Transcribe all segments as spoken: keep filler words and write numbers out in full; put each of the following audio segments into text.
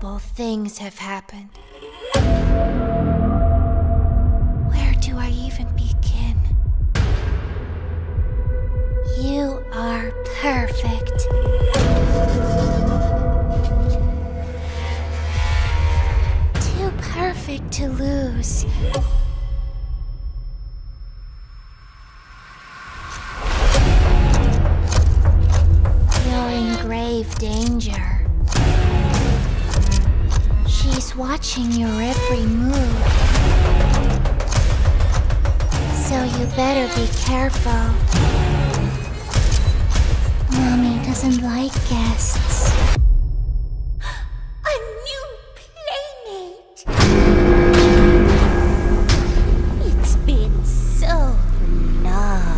Horrible things have happened. Where do I even begin? You are perfect. Too perfect to lose. You're in grave danger. She's watching your every move. So you better be careful. Mommy doesn't like guests. A new playmate! It's been so long.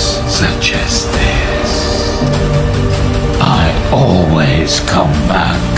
Such as this, I always come back.